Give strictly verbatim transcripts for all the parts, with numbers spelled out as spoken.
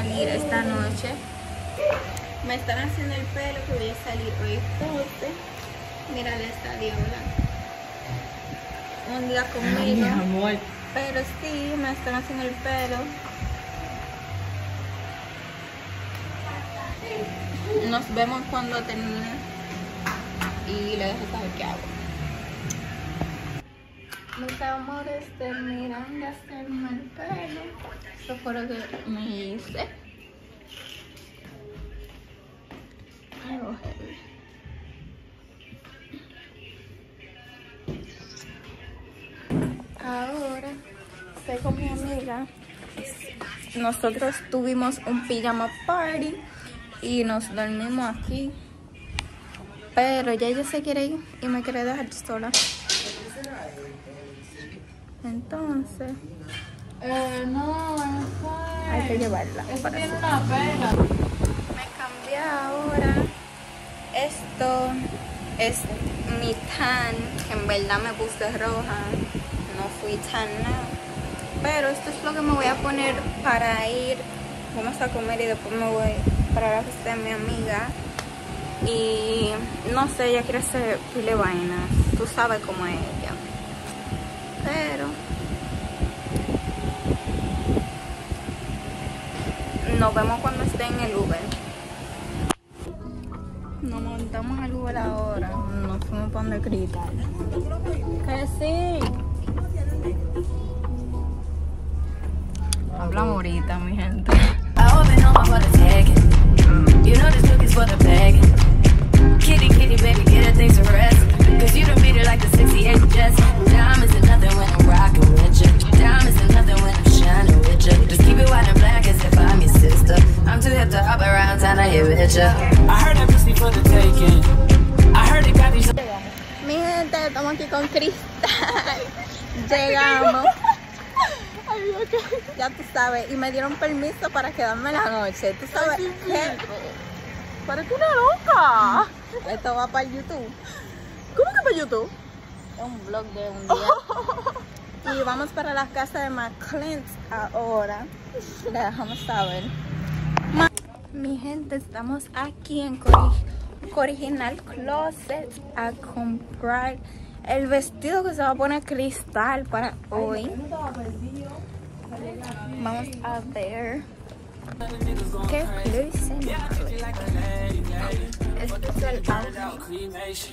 salir esta noche. Me están haciendo el pelo que voy a salir hoy doce. Mira esta diabla. Un día conmigo. Ay, mi amor. Pero sí, me están haciendo el pelo. Nos vemos cuando termine. Y le dejo saber qué hago. Mis amores, terminan de hacerme el pelo. Eso fue lo que me hice. Algo heavy. Ahora estoy con mi amiga. Nosotros tuvimos un pijama party y nos dormimos aquí. Pero ya ella se quiere ir y me quiere dejar sola. Entonces, Eh, no, es hay que llevarla. Eso para tiene eso. una pena. Me cambié ahora. Esto es mi tan, que en verdad me puse roja. No fui tan nada. Pero esto es lo que me voy a poner para ir. Vamos a comer y después me voy para la fiesta de mi amiga. Y no sé, ella quiere hacer pile vainas. Tú sabes cómo es ella. Pero nos vemos cuando esté en el Uber. Nos montamos al Uber ahora. Nos fuimos para donde Cristal. Que sí. Hablamos ahorita, mi gente. Kitty, kitty, baby, get her things to rest. Cause you done beat her like the sixty-eight Jets. Diamonds are nothing when I'm rockin' with ya. Diamonds are nothing when I'm shining with ya. Just keep it white and black as if I'm your sister. I'm too hip to hop around town, I hear with ya. I heard that pussy for the taking. I heard it got these. Mi gente, estamos aquí con Cristal. Llegamos. Ya tú sabes, y me dieron permiso para quedarme la noche. Tú sabes qué. Parece una loca. Esto va para YouTube. ¿Cómo que para YouTube? Es un vlog de un día. Y vamos para la casa de McClint ahora. Le dejamos saber. Ma Mi gente, estamos aquí en Cori Original Closet a comprar el vestido que se va a poner Cristal para hoy. Vamos a ver qué plus en este es el outfit.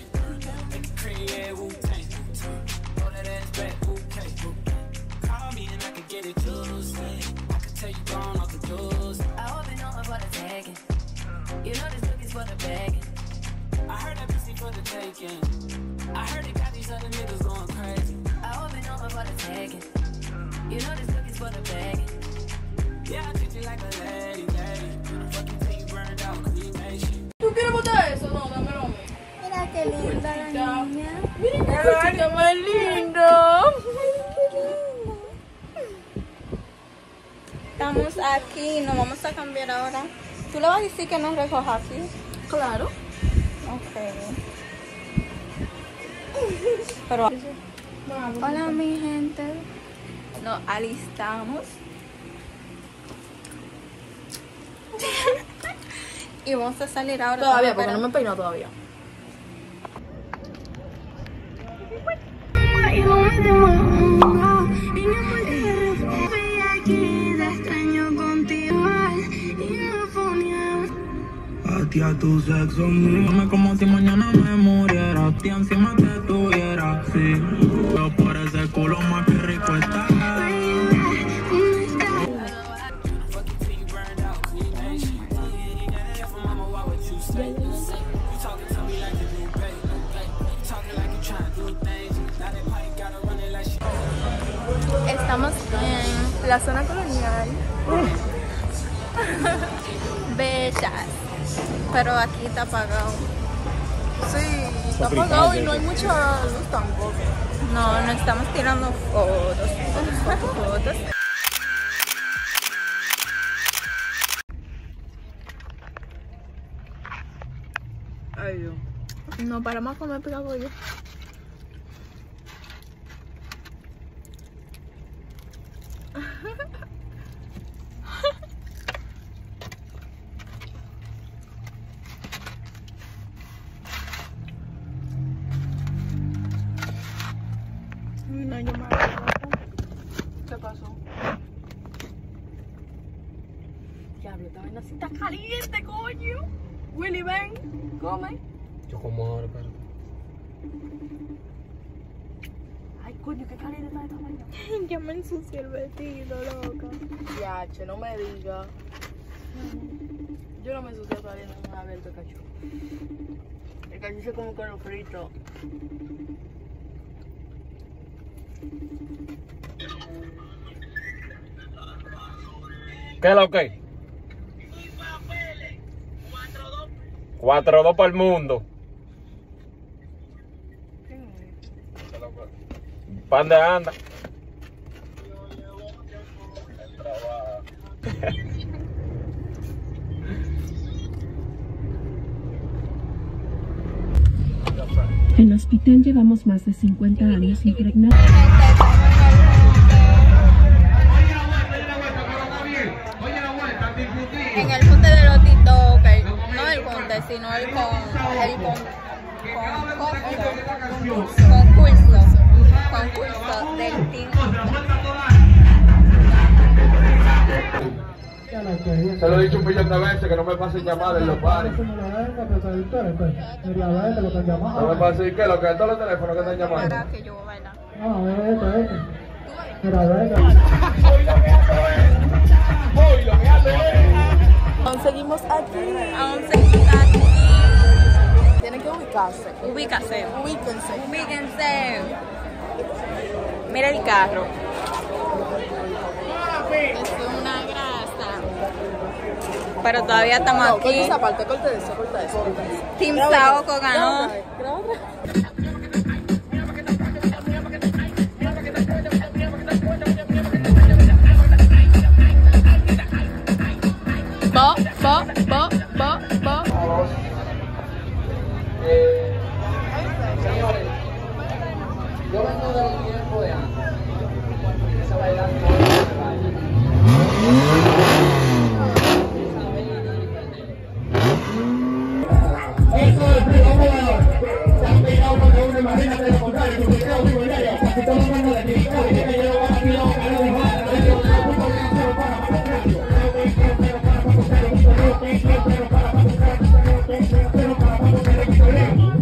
¿Tú quieres botar eso? No, dámelo a mí. Mira qué linda la niña. Miren qué cosita más lindo. Estamos aquí, nos vamos a cambiar ahora. ¿Tú le vas a decir que nos recoja aquí? Claro. Ok. Pero... Hola mi gente. Nos alistamos. Y vamos a salir ahora. Todavía, porque no me he peinado todavía. A ti a tu sexo mío, como si mañana me muriera. A ti encima te tuviera, sí. Pero por ese culo más que rico está. Estamos en la zona colonial. Bellas. Pero aquí está apagado. Sí, está apagado y no hay mucha luz tampoco. No, no estamos tirando fotos. Fotos, fotos. Ay, Dios. No para más comer pegado yo. Diablo, esta vaina así está caliente, coño. Willy, ven, come. Yo como ahora, pero. Ay, coño, qué caliente está esta vaina. Ya me ensucié el vestido, loca. Ya, che, no me digas. Yo no me ensucié todavía, no a ver el cacho. El cacho se come con los fritos. ¿Qué es lo que? cuatro dos para el mundo. ¿Pan de anda? En el hospital llevamos más de cincuenta años impregnados. En el junte de los TikTokers, no el junte, sino el con el con, con, concurso, concurso, concurso del team. Se lo he dicho un millón de veces que no me pasen llamadas en los bares. No me pasen, ¿qué? Lo que es todos los teléfonos que están llamando. Para que yo baila. No, esto, esto. Mira, esto. Hoy lo que hace es. Aún seguimos aquí. Aún seguimos aquí. Tienen que ubicarse. Ubícase. Ubíquense. Ubíquense. Mira el carro. Es una grasa. Pero todavía estamos No, aquí. corta esa parte, corta eso, corta eso. Corta eso. Team Graba otra Saoko vez, ganó. graba otra vez, graba otra vez. Bo, bo, bo, bo, bo. Eh, señores, yo vengo de un tiempo de antes. Esa bailando se Eso es primero. Se han pegado porque uno imagínate lo contrario. Tu video vivo diario. Casi todo el mundo de ti. Yo que llevo para ti, no, que no me jodas. Que yo no puedo ni hacerlo para para contrario. Pero para para contrario. Pero para para contrario. Pero para para contrario.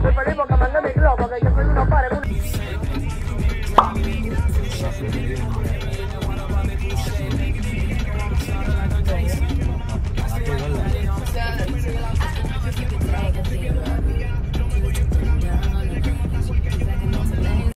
va.